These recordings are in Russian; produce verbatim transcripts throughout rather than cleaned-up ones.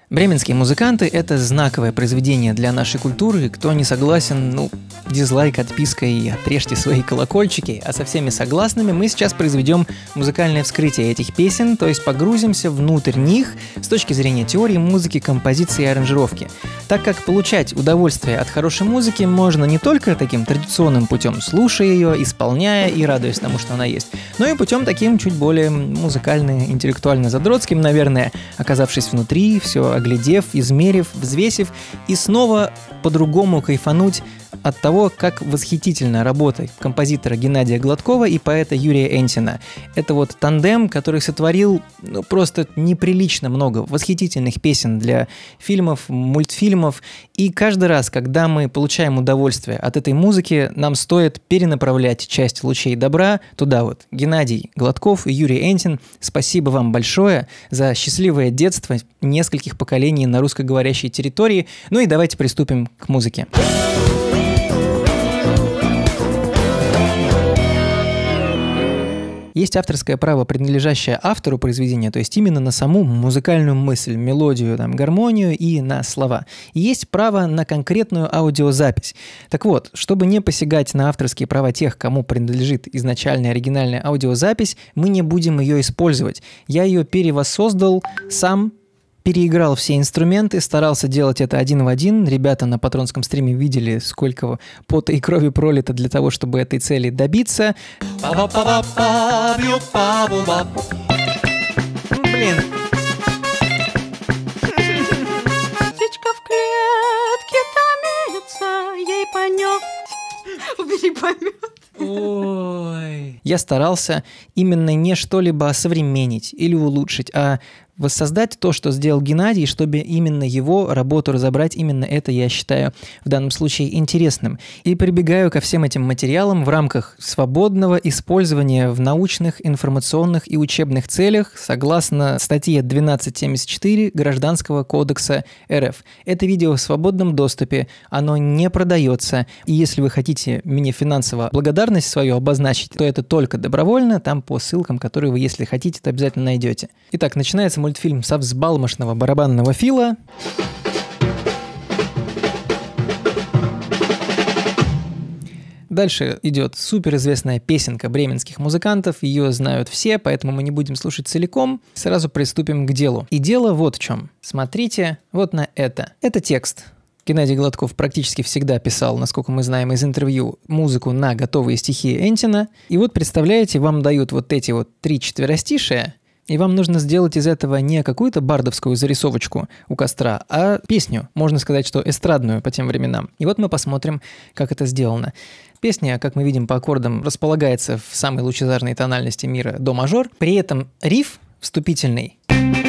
Бременские музыканты — это знаковое произведение для нашей культуры. Кто не согласен, ну, дизлайк, отписка и отрежьте свои колокольчики. А со всеми согласными мы сейчас произведем музыкальное вскрытие этих песен, то есть погрузимся внутрь них с точки зрения теории музыки, композиции и аранжировки. Так как получать удовольствие от хорошей музыки можно не только таким традиционным путем, слушая ее, исполняя и радуясь тому, что она есть, но и путем таким чуть более музыкально-интеллектуально-задротским, наверное, оказавшись внутри, все оглядев, измерив, взвесив и снова по-другому кайфануть от того, как восхитительна работа композитора Геннадия Гладкова и поэта Юрия Энтина. Это вот тандем, который сотворил ну, просто неприлично много восхитительных песен для фильмов, мультфильмов. И каждый раз, когда мы получаем удовольствие от этой музыки, нам стоит перенаправлять часть лучей добра туда вот. Геннадий Гладков и Юрий Энтин, спасибо вам большое за счастливое детство нескольких поколений на русскоговорящей территории. Ну и давайте приступим к музыке. Есть авторское право, принадлежащее автору произведения, то есть именно на саму музыкальную мысль, мелодию, там, гармонию и на слова. И есть право на конкретную аудиозапись. Так вот, чтобы не посягать на авторские права тех, кому принадлежит изначальная оригинальная аудиозапись, мы не будем ее использовать. Я ее перевоссоздал сам, переиграл все инструменты, старался делать это один в один. Ребята на патронском стриме видели, сколько пота и крови пролито для того, чтобы этой цели добиться. Блин. Птичка в клетке томится, ей помет. Убери помет. Ой. Я старался именно не что-либо осовременить или улучшить, а воссоздать то, что сделал Геннадий, чтобы именно его работу разобрать. Именно это я считаю в данном случае интересным. И прибегаю ко всем этим материалам в рамках свободного использования в научных, информационных и учебных целях согласно статье двенадцать семьдесят четыре Гражданского кодекса эр эф. Это видео в свободном доступе, оно не продается. И если вы хотите мне финансово благодарность свою обозначить, то это только добровольно, там по ссылкам, которые вы, если хотите, то обязательно найдете. Итак, начинается мультфильм со взбалмошного барабанного фила. Дальше идет суперизвестная песенка бременских музыкантов, ее знают все, поэтому мы не будем слушать целиком, сразу приступим к делу. И дело вот в чем. Смотрите вот на это. Это текст. Геннадий Гладков практически всегда писал, насколько мы знаем из интервью, музыку на готовые стихи Энтина. И вот, представляете, вам дают вот эти вот три четверостишия, и вам нужно сделать из этого не какую-то бардовскую зарисовочку у костра, а песню, можно сказать, что эстрадную по тем временам. И вот мы посмотрим, как это сделано. Песня, как мы видим по аккордам, располагается в самой лучезарной тональности мира до мажор. При этом риф вступительный.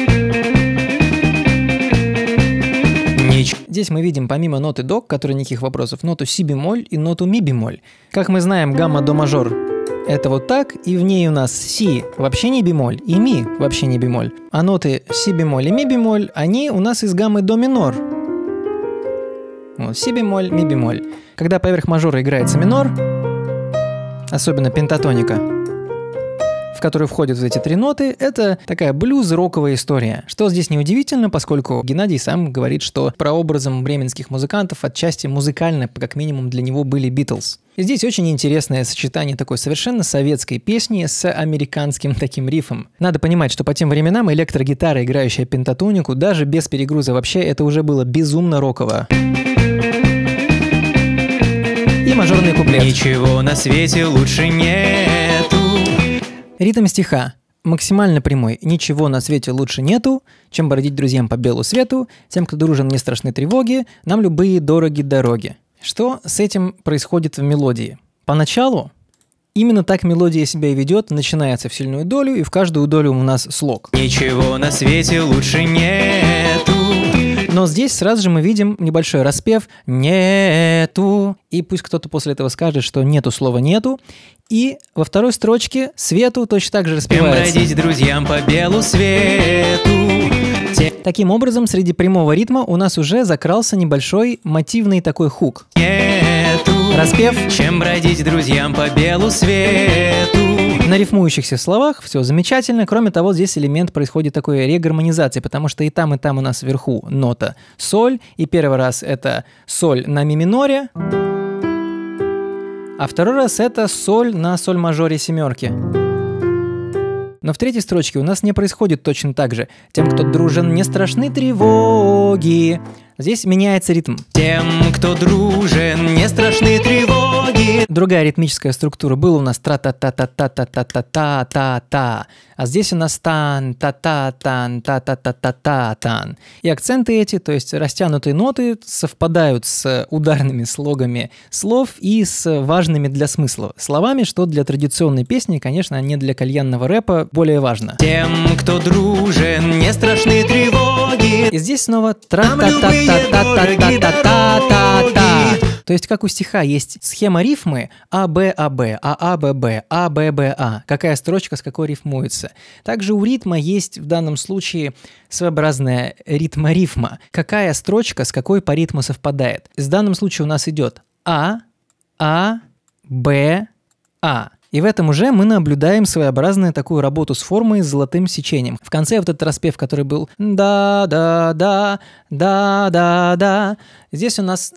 Здесь мы видим помимо ноты до, которой никаких вопросов, ноту си бемоль и ноту ми бемоль. Как мы знаем, гамма до мажор это вот так, и в ней у нас си вообще не бемоль, и ми вообще не бемоль. А ноты си бемоль и ми бемоль, они у нас из гаммы до минор. Вот, си бемоль, ми бемоль. Когда поверх мажора играется минор, особенно пентатоника, в которую входят вот эти три ноты, это такая блюз-роковая история. Что здесь неудивительно, поскольку Геннадий сам говорит, что прообразом бременских музыкантов отчасти музыкально, как минимум, для него были Битлз. И здесь очень интересное сочетание такой совершенно советской песни с американским таким рифом. Надо понимать, что по тем временам электрогитара, играющая пентатонику, даже без перегруза вообще, это уже было безумно роково. И мажорный куплет. Ничего на свете лучше нету. Ритм стиха максимально прямой. Ничего на свете лучше нету, чем бродить друзьям по белу свету. Тем, кто дружен, не страшны тревоги. Нам любые дороги дороги. Что с этим происходит в мелодии? Поначалу именно так мелодия себя и ведет. Начинается в сильную долю, и в каждую долю у нас слог. Ничего на свете лучше нету. Но здесь сразу же мы видим небольшой распев «нету». И пусть кто-то после этого скажет, что нету слова «нету». И во второй строчке «свету» точно так же распевается. Бродить друзьям по белу свету. Таким образом, среди прямого ритма у нас уже закрался небольшой мотивный такой хук. Нету. Распев. Чем бродить друзьям по белу свету. На рифмующихся словах все замечательно. Кроме того, здесь элемент происходит такой регармонизации, потому что и там, и там у нас вверху нота соль. И первый раз это соль на ми миноре, а второй раз это соль на соль мажоре семерки. Но в третьей строчке у нас не происходит точно так же. Тем, кто дружен, не страшны тревоги. Здесь меняется ритм. Тем, кто дружен, не страшны тревоги. Другая ритмическая структура. Была у нас тра-та-та-та-та-та-та-та-та-та. А здесь у нас тан-та-та-тан, та-та-та-та-та-тан. И акценты эти, то есть растянутые ноты, совпадают с ударными слогами слов и с важными для смысла словами, что для традиционной песни, конечно, а не для кальянного рэпа, более важно. Тем, кто дружен, не страшны тревоги. И здесь снова тра-та-та-та-та-та-та-та-та-та. То есть, как у стиха есть схема рифмы А, Б, А, Б, А, А, Б, Б, А, Б, Б, А. Какая строчка с какой рифмуется. Также у ритма есть в данном случае своеобразная ритма-рифма. Какая строчка с какой по ритму совпадает. В данном случае у нас идет А, А, Б, А. И в этом уже мы наблюдаем своеобразную такую работу с формой с золотым сечением. В конце вот этот распев, который был да-да-да, да-да-да. Здесь у нас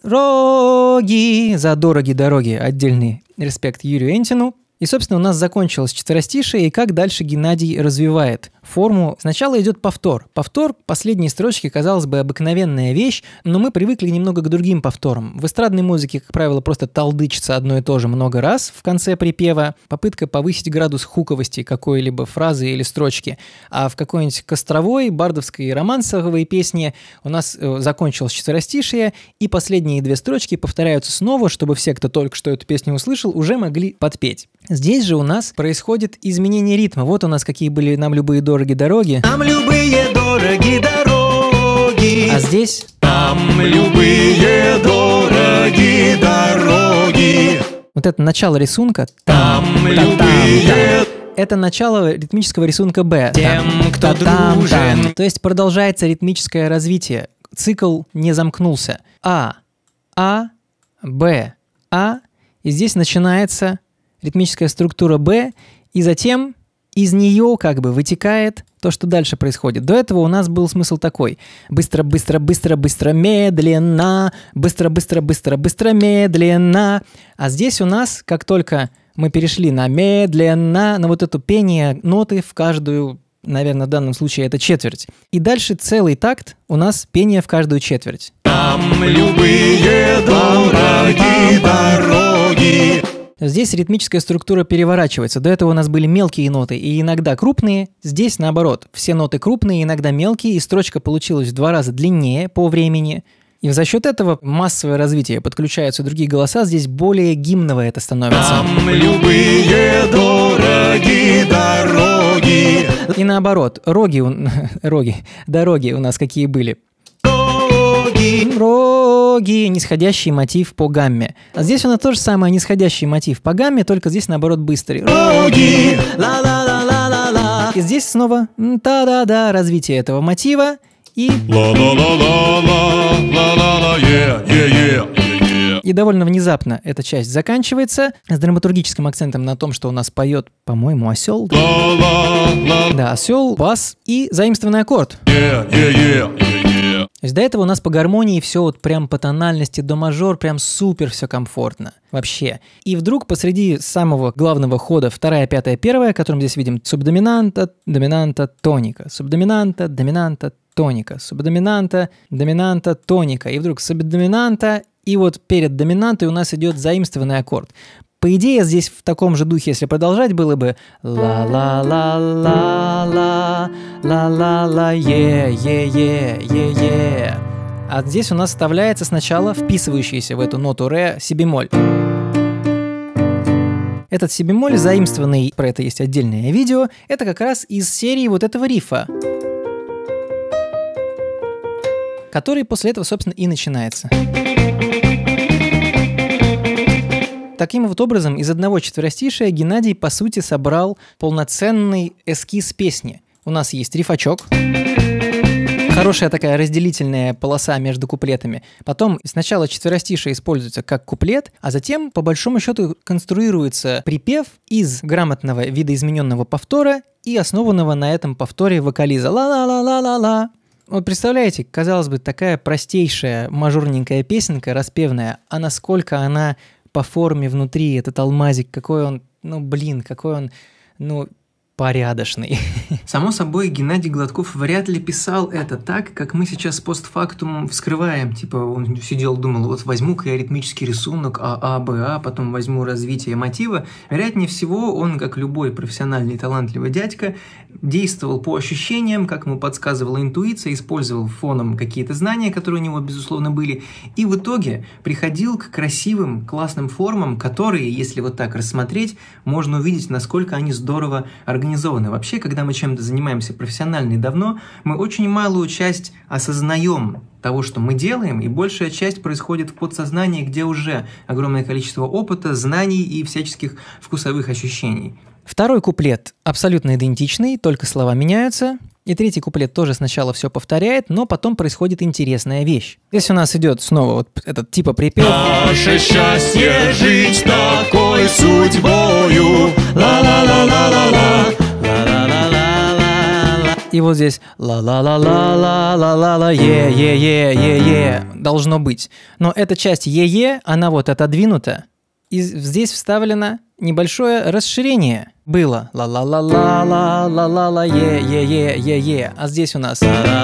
роги, за дороги дороги, отдельный респект Юрию Энтину. И, собственно, у нас закончилось четверостишие, и как дальше Геннадий развивает форму. Сначала идет повтор. Повтор последней строчки, казалось бы, обыкновенная вещь, но мы привыкли немного к другим повторам. В эстрадной музыке, как правило, просто толдычится одно и то же много раз в конце припева. Попытка повысить градус хуковости какой-либо фразы или строчки. А в какой-нибудь костровой, бардовской и романсовой песне у нас э, закончилось четверостишие, и последние две строчки повторяются снова, чтобы все, кто только что эту песню услышал, уже могли подпеть. Здесь же у нас происходит изменение ритма. Вот у нас какие были нам любые дороги дороги. Нам любые дороги дороги. А здесь... Нам любые дороги дороги. Вот это начало рисунка. Там любые... Это начало ритмического рисунка Б. Тем, кто дружен. То есть продолжается ритмическое развитие. Цикл не замкнулся. А, А, Б, А. И здесь начинается ритмическая структура Б, и затем из нее как бы вытекает то, что дальше происходит. До этого у нас был смысл такой. Быстро, быстро, быстро, быстро, медленно. Быстро, быстро, быстро, быстро, медленно. А здесь у нас, как только мы перешли на медленно, на вот это пение ноты в каждую, наверное, в данном случае это четверть. И дальше целый такт у нас пение в каждую четверть. Там любые дороги дороги. Здесь ритмическая структура переворачивается. До этого у нас были мелкие ноты и иногда крупные. Здесь наоборот. Все ноты крупные, иногда мелкие, и строчка получилась в два раза длиннее по времени. И за счет этого массовое развитие, подключаются другие голоса, здесь более гимновое это становится. Там любые дороги дороги. И наоборот, роги, у... роги, дороги у нас какие были. Роги, нисходящий мотив по гамме. А здесь у нас то же самое, нисходящий мотив по гамме, только здесь наоборот быстрый. Роги, ла-ла-ла-ла-ла-ла. И здесь снова та-да-да, развитие этого мотива и... И довольно внезапно эта часть заканчивается с драматургическим акцентом на том, что у нас поет, по-моему, осел. Да, осел, бас и заимствованный аккорд. То есть до этого у нас по гармонии все вот прям по тональности до мажор, прям супер все комфортно. Вообще. И вдруг посреди самого главного хода вторая, пятая, первая, которым здесь видим субдоминанта, доминанта, тоника, субдоминанта, доминанта, тоника, субдоминанта, доминанта, тоника. И вдруг субдоминанта, и вот перед доминантой у нас идет заимствованный аккорд. По идее, здесь в таком же духе, если продолжать, было бы ла-ла-ла-ла-ла, ла-ла-ла, е-е-е-е-е. А здесь у нас вставляется сначала вписывающийся в эту ноту ре си-бемоль. Этот си-бемоль, заимствованный, про это есть отдельное видео, это как раз из серии вот этого рифа, который после этого, собственно, и начинается. Таким вот образом, из одного четверостишия Геннадий, по сути, собрал полноценный эскиз песни. У нас есть рифачок, Хорошая такая разделительная полоса между куплетами. Потом сначала четверостишие используется как куплет, а затем, по большому счету, конструируется припев из грамотного видоизмененного повтора и основанного на этом повторе вокализа. Ла-ла-ла-ла-ла-ла. Вот представляете, казалось бы, такая простейшая мажорненькая песенка, распевная, а насколько она по форме внутри, этот алмазик, какой он, ну блин, какой он, ну... порядочный. Само собой, Геннадий Гладков вряд ли писал это так, как мы сейчас постфактум вскрываем. Типа он сидел, думал, вот возьму-ка я ритмический рисунок А, А, Б, А, потом возьму развитие мотива. Вероятнее всего, он, как любой профессиональный талантливый дядька, действовал по ощущениям, как ему подсказывала интуиция, использовал фоном какие-то знания, которые у него, безусловно, были, и в итоге приходил к красивым, классным формам, которые, если вот так рассмотреть, можно увидеть, насколько они здорово организованы. Вообще, когда мы чем-то занимаемся профессионально и давно, мы очень малую часть осознаем того, что мы делаем, и большая часть происходит в подсознании, где уже огромное количество опыта, знаний и всяческих вкусовых ощущений. Второй куплет абсолютно идентичный, только слова меняются. И третий куплет тоже сначала все повторяет, но потом происходит интересная вещь. Здесь у нас идет снова вот этот типа припев. Наше счастье жить такой судьбою. Ла-ла-ла-ла-ла-ла. Ла-ла-ла-ла-ла-ла. И вот здесь ла-ла-ла-ла-ла-ла-ла-ла, е-е-е-е-е должно быть. Но эта часть е-е, она вот отодвинута. И здесь вставлено небольшое расширение. Было ла-ла-ла-ла-ла-ла-ла-ла, е-е-е-е-е. А здесь у нас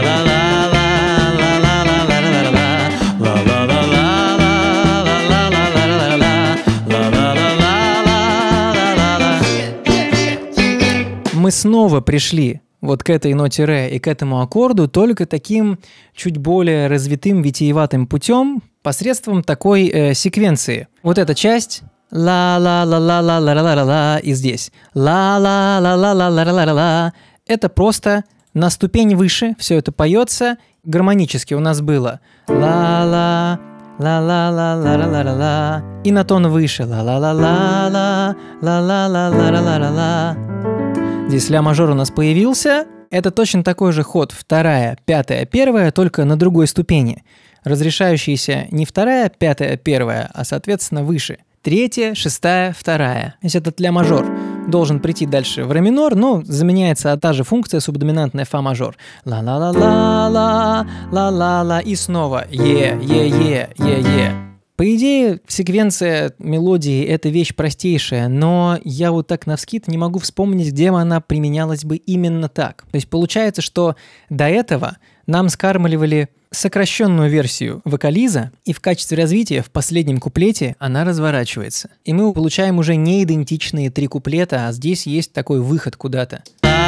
мы снова пришли вот к этой ноте ре и к этому аккорду только таким чуть более развитым, витиеватым путем посредством такой э, секвенции. Вот эта часть ла-ла-ла-ла-ла-ла-ла-ла и здесь ла-ла-ла-ла-ла-ла-ла-ла. Это просто на ступень выше все это поется. Гармонически у нас было ла-ла, ла-ла-ла-ла-ла-ла-ла. И на тон выше ла-ла-ла-ла-ла, ла-ла-ла-ла-ла-ла-ла. Здесь ля мажор у нас появился. Это точно такой же ход вторая, пятая, первая, только на другой ступени. Разрешающаяся не вторая, пятая, первая, а соответственно выше. Третья, шестая, вторая. То есть этот ля мажор должен прийти дальше в ре минор, но заменяется та же функция субдоминантная фа мажор. Ла-ла-ла-ла-ла, ла-ла-ла, и снова е, е, е, е, е. По идее, секвенция мелодии – это вещь простейшая, но я вот так навскид не могу вспомнить, где она применялась бы именно так. То есть получается, что до этого нам скармливали сокращенную версию вокализа, и в качестве развития в последнем куплете она разворачивается. И мы получаем уже не идентичные три куплета, а здесь есть такой выход куда-то.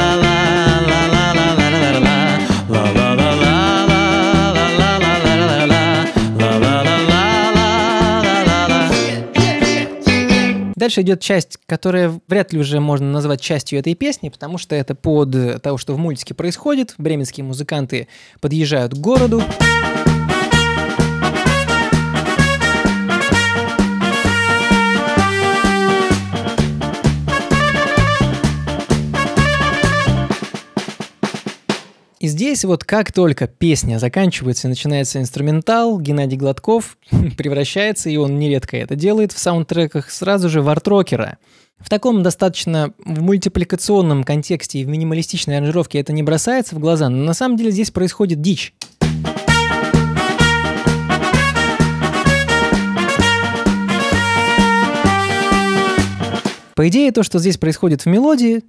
Дальше идет часть, которая вряд ли уже можно назвать частью этой песни, потому что это под того, что в мультике происходит. Бременские музыканты подъезжают к городу. И здесь вот как только песня заканчивается и начинается инструментал, Геннадий Гладков превращается, и он нередко это делает в саундтреках, сразу же в арт-рокера. В таком достаточно в мультипликационном контексте и в минималистичной аранжировке это не бросается в глаза, но на самом деле здесь происходит дичь. По идее, то, что здесь происходит в мелодии,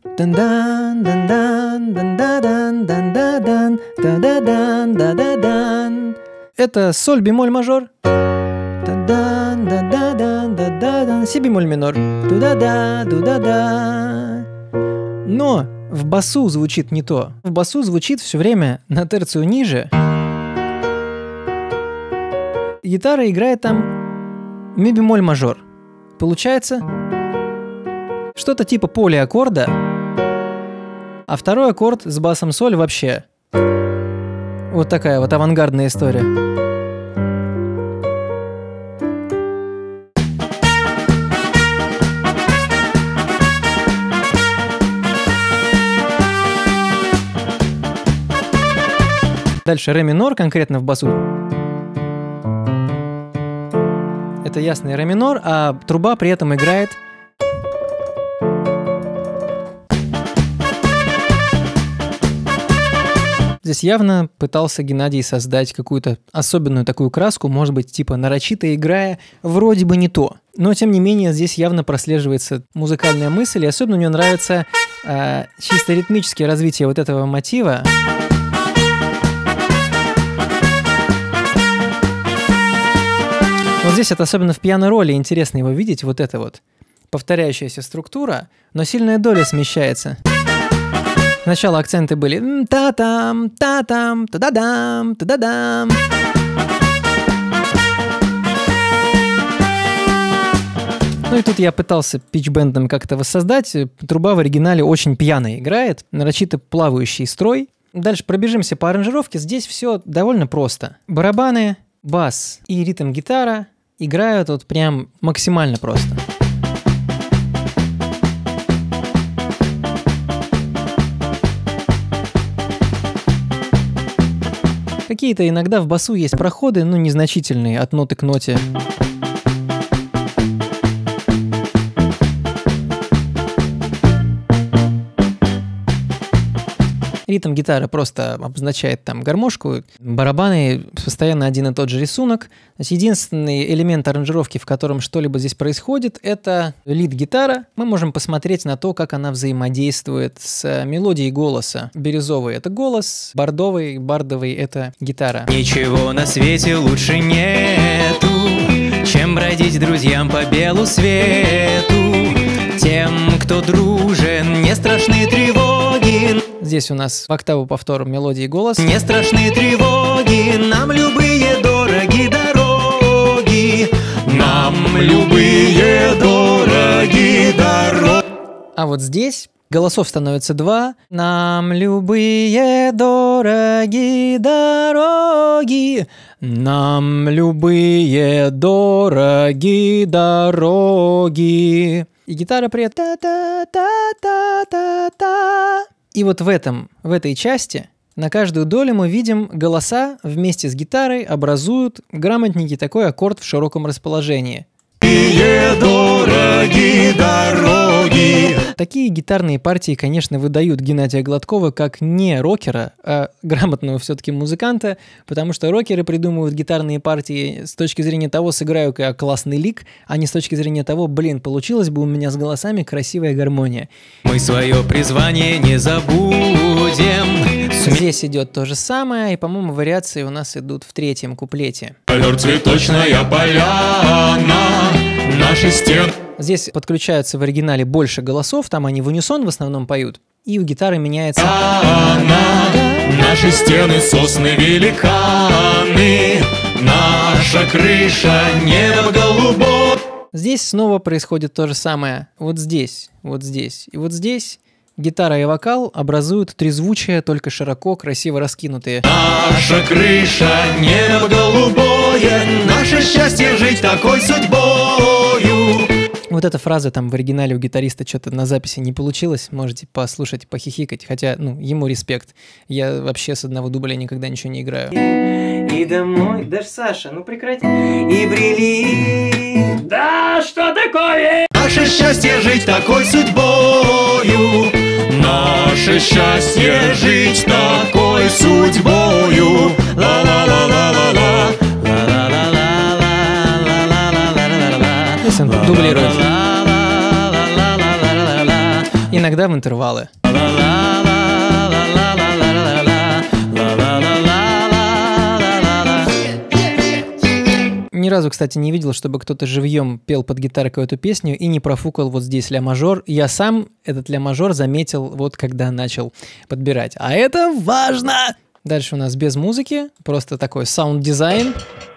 это соль бемоль мажор, си бемоль минор, но в басу звучит не то. В басу звучит все время на терцию ниже. Гитара играет там ми бемоль мажор. Получается что-то типа полиаккорда, а второй аккорд с басом соль вообще. Вот такая вот авангардная история. Дальше ре минор, конкретно в басу. Это ясный ре минор, а труба при этом играет. Здесь явно пытался Геннадий создать какую-то особенную такую краску, может быть, типа нарочито играя, вроде бы не то. Но, тем не менее, здесь явно прослеживается музыкальная мысль, и особенно мне нравится э, чисто ритмическое развитие вот этого мотива. Вот здесь это особенно в пиано-роли интересно его видеть, вот это вот повторяющаяся структура, но сильная доля смещается. Сначала акценты были та-там, та-там, та-да-дам, та-да-дам. Ну и тут я пытался питч-бендом как-то воссоздать. Труба в оригинале очень пьяно играет, нарочито плавающий строй. Дальше пробежимся по аранжировке. Здесь все довольно просто. Барабаны, бас и ритм-гитара играют вот прям максимально просто. Какие-то иногда в басу есть проходы, ну, незначительные, от ноты к ноте. Ритм гитары просто обозначает там гармошку, барабаны постоянно один и тот же рисунок. Единственный элемент аранжировки, в котором что-либо здесь происходит, это лид-гитара. Мы можем посмотреть на то, как она взаимодействует с мелодией голоса. Бирюзовый — это голос, бордовый, бардовый — это гитара. Ничего на свете лучше нету, чем бродить друзьям по белу свету. Тем, кто дружен, не страшны тревоги. Здесь у нас в октаву повтор мелодии и голос. Не страшны тревоги, нам любые дороги дороги. Нам любые дороги дороги. А вот здесь голосов становится два. Нам любые дороги дороги. Нам любые дороги дороги. И гитара при этом та-та-та-та-та-та. И вот в этом, в этой части на каждую долю мы видим голоса вместе с гитарой образуют грамотненький такой аккорд в широком расположении. Дороги, дороги. Такие гитарные партии, конечно, выдают Геннадия Гладкова как не рокера, а грамотного все-таки музыканта, потому что рокеры придумывают гитарные партии с точки зрения того, сыграю-ка я классный лик, а не с точки зрения того, блин, получилось бы у меня с голосами красивая гармония. Мы свое призвание не забудем. Здесь идет то же самое, и, по-моему, вариации у нас идут в третьем куплете. Ковер цветочная поляна, наши стены. Здесь подключаются в оригинале больше голосов, там они в унисон в основном поют, и у гитары меняется... Она, наши стены сосны великаны, наша крыша небо голубое. Здесь снова происходит то же самое. Вот здесь, вот здесь и вот здесь. Гитара и вокал образуют трезвучие, только широко, красиво раскинутые. Наша крыша небо голубое, наше счастье жить такой судьбою. Вот эта фраза там в оригинале у гитариста что-то на записи не получилось. Можете послушать, похихикать. Хотя, ну, ему респект. Я вообще с одного дубля никогда ничего не играю. И домой, даже Саша, ну прекрати. И брели. Да, что такое? Наше счастье жить такой судьбою. Наше счастье жить такой судьбою. Ла-ла-ла-ла-ла-ла. Здесь он дублирует. Иногда в интервалы. Ни разу, кстати, не видел, чтобы кто-то живьем пел под гитарой какую-то песню и не профукал вот здесь ля-мажор. Я сам этот ля-мажор заметил вот когда начал подбирать. А это важно! Дальше у нас без музыки, просто такой саунд-дизайн.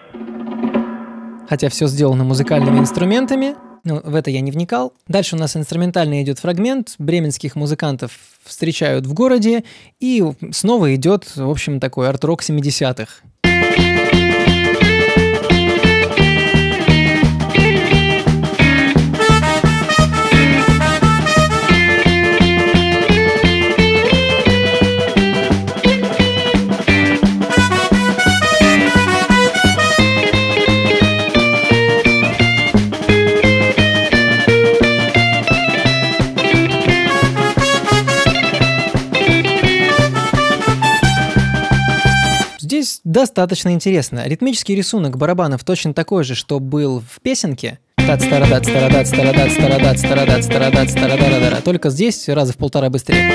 Хотя все сделано музыкальными инструментами. Ну, в это я не вникал. Дальше у нас инструментальный идет фрагмент. Бременских музыкантов встречают в городе. И снова идет, в общем, такой арт-рок семидесятых. достаточно интересно. Ритмический рисунок барабанов точно такой же, что был в песенке. Тац-тарадат, старадат, старадат, старадат, старадат, старадат, старадат, только здесь раза в полтора быстрее.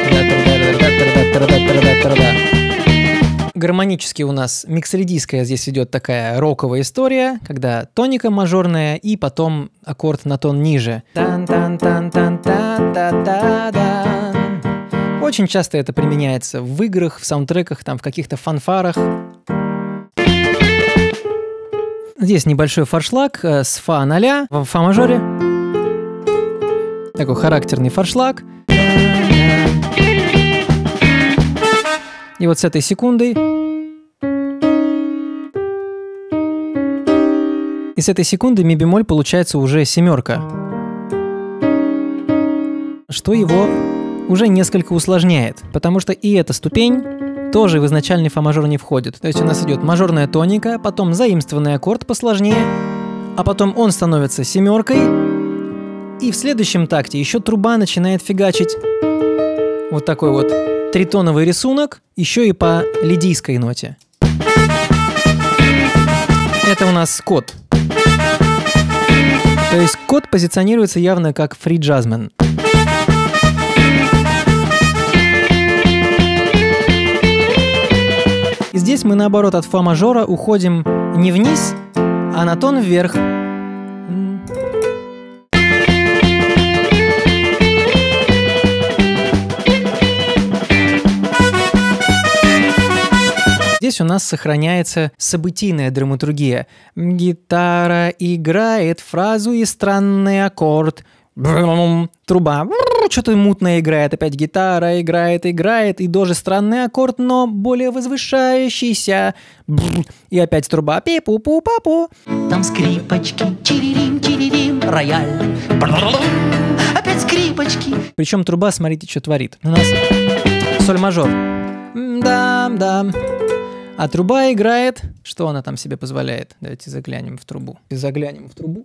Гармонически у нас миксолидийская здесь идет такая роковая история, когда тоника мажорная и потом аккорд на тон ниже. Очень часто это применяется в играх, в саундтреках, там, в каких-то фанфарах. Здесь небольшой форшлаг с фа ноля в фа мажоре. Такой характерный форшлаг. И вот с этой секундой и с этой секунды ми бемоль получается уже семерка, что его уже несколько усложняет, потому что и эта ступень тоже в изначальный фа мажор не входит. То есть у нас идет мажорная тоника, потом заимствованный аккорд посложнее, а потом он становится семеркой, и в следующем такте еще труба начинает фигачить. Вот такой вот тритоновый рисунок, еще и по лидийской ноте. Это у нас код. То есть код позиционируется явно как фри джазмен. И здесь мы наоборот от фа мажора уходим не вниз, а на тон вверх. Здесь у нас сохраняется событийная драматургия. Гитара играет фразу и странный аккорд. Брум, труба. Что-то мутное играет. Опять гитара играет, играет. И тоже странный аккорд, но более возвышающийся. Брум, и опять труба. Пи-пу-пу-папу. Там скрипочки, чиририм-чиририм, рояль. Брум, опять скрипочки. Причем труба, смотрите, что творит. У нас соль мажор. Да-да. А труба играет... Что она там себе позволяет? Давайте заглянем в трубу. Заглянем в трубу.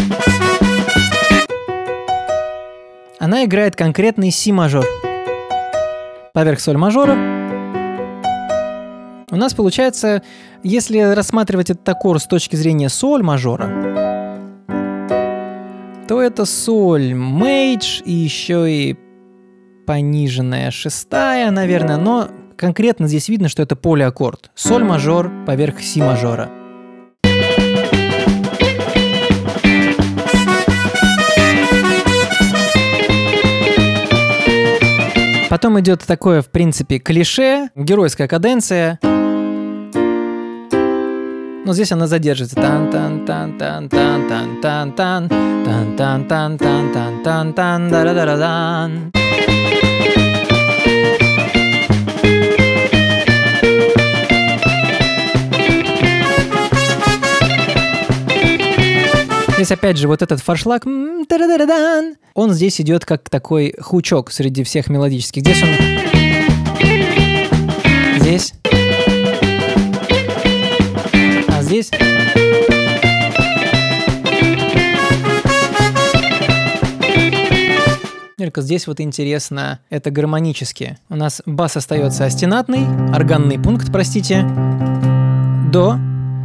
Она играет конкретный си мажор. Поверх соль мажора. У нас получается, если рассматривать этот аккорд с точки зрения соль мажора, то это соль мейдж и еще и пониженная шестая, наверное, но... Конкретно здесь видно, что это полиаккорд. Соль мажор поверх си мажора. Потом идет такое, в принципе, клише, геройская каденция. Но здесь она задержится. Тан-тан-тан-тан-тан-тан-тан-тан, тан-тан-тан-тан-тан-тан-тан-да-да-да-дан. Здесь опять же вот этот форшлаг, он здесь идет как такой хучок среди всех мелодических. Здесь он... Здесь. А здесь... Только здесь вот интересно, это гармонически. У нас бас остается остенатный, органный пункт, простите, до...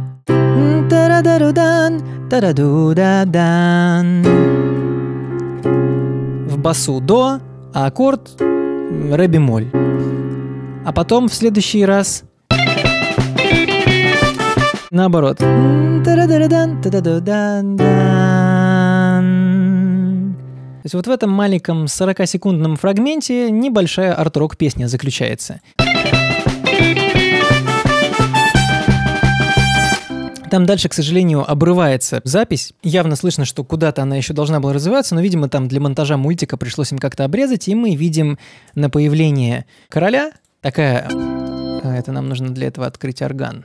В басу до, а аккорд ре бемоль. А потом в следующий раз наоборот. То есть вот в этом маленьком сорокасекундном фрагменте небольшая арт-рок песня заключается. Там дальше, к сожалению, обрывается запись. Явно слышно, что куда-то она еще должна была развиваться, но, видимо, там для монтажа мультика пришлось им как-то обрезать, и мы видим на появление короля такая... Это нам нужно для этого открыть орган.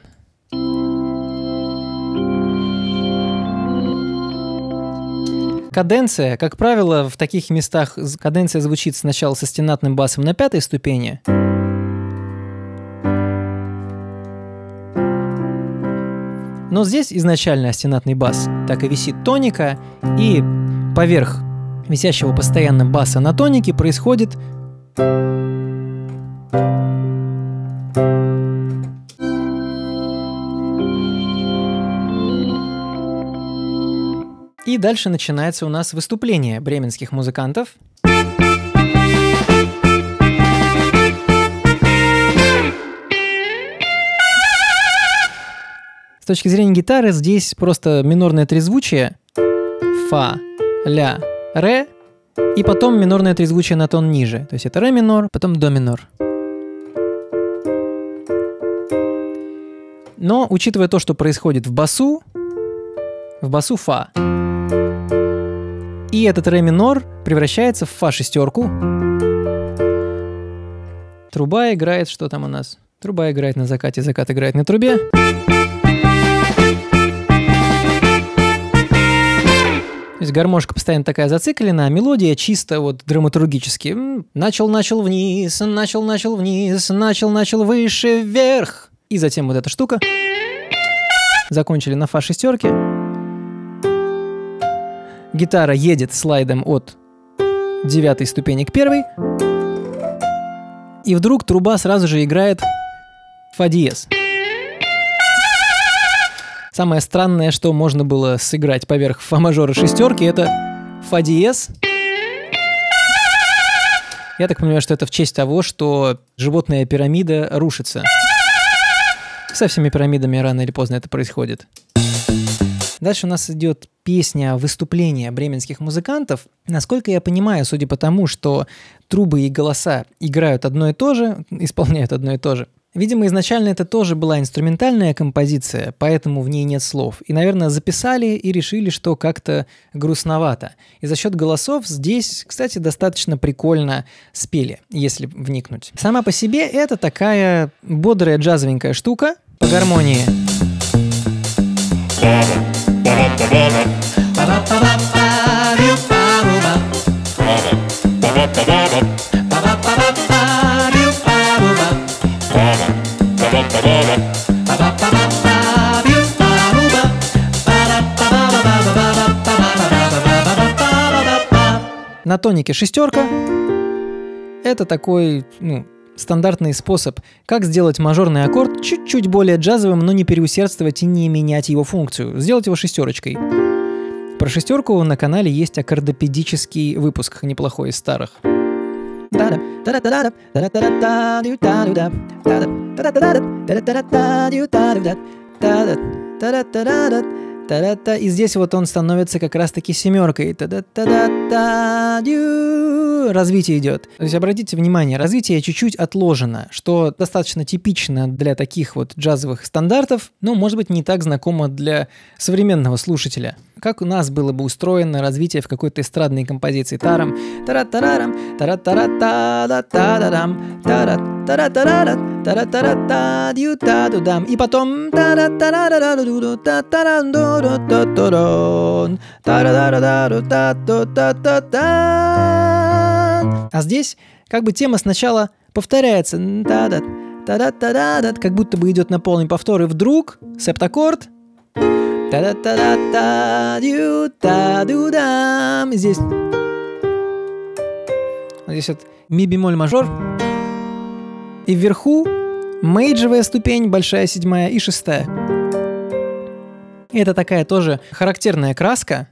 Каденция, как правило, в таких местах каденция звучит сначала со стенатным басом на пятой ступени, но здесь изначально остенатный бас так и висит тоника, и поверх висящего постоянно баса на тонике происходит И дальше начинается у нас выступление бременских музыкантов. С точки зрения гитары здесь просто минорное трезвучие фа, ля, ре, и потом минорное трезвучие на тон ниже. То есть это ре минор, потом до минор. Но учитывая то, что происходит в басу, в басу фа, и этот ре минор превращается в фа шестерку. Труба играет, что там у нас? Труба играет на закате, закат играет на трубе. То есть гармошка постоянно такая зациклена, а мелодия чисто вот драматургически. Начал-начал вниз, начал-начал вниз, начал-начал выше, вверх. И затем вот эта штука. Закончили на фа шестерке. Гитара едет слайдом от девятой ступени к первой. И вдруг труба сразу же играет фа диез. Самое странное, что можно было сыграть поверх фа мажора шестерки, это фа диез. Я так понимаю, что это в честь того, что животная пирамида рушится. Со всеми пирамидами рано или поздно это происходит. Дальше у нас идет песня выступления бременских музыкантов. Насколько я понимаю, судя по тому, что трубы и голоса играют одно и то же, исполняют одно и то же, видимо, изначально это тоже была инструментальная композиция, поэтому в ней нет слов. И, наверное, записали и решили, что как-то грустновато. И за счет голосов здесь, кстати, достаточно прикольно спели, если вникнуть. Сама по себе это такая бодрая джазовенькая штука по гармонии. На тонике шестерка. Это такой, ну, стандартный способ, как сделать мажорный аккорд чуть-чуть более джазовым, но не переусердствовать и не менять его функцию. Сделать его шестерочкой. Про шестерку на канале есть аккордопедический выпуск, неплохой, из старых. И здесь вот он становится как раз-таки семеркой. Развитие идет. То есть обратите внимание, развитие чуть-чуть отложено, что достаточно типично для таких вот джазовых стандартов, но, может быть, не так знакомо для современного слушателя. Как у нас было бы устроено развитие в какой-то эстрадной композиции. Тарам, тара-тарарам, тара-тара-та-да-та-да-дам, тара-тара-тарарат, тара-тара-та-дю-та-ду-дам. И потом тара-тара-ду-ду-та-таран-ду-ду-та-таран, тара-тара-ду-та-ду-та-та-та. А здесь как бы тема сначала повторяется, как будто бы идет на полный повтор, и вдруг септаккорд. Здесь, здесь вот ми бемоль мажор, и вверху мейджевая ступень, большая седьмая и шестая. Это такая тоже характерная краска.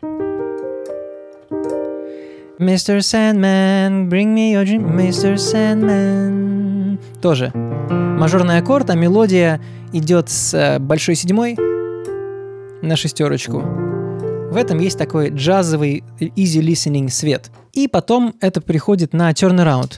мистер Sandman, bring me your dream, мистер Sandman. Тоже мажорный аккорд, а мелодия идет с большой седьмой на шестерочку. В этом есть такой джазовый easy listening свет. И потом это приходит на turnaround.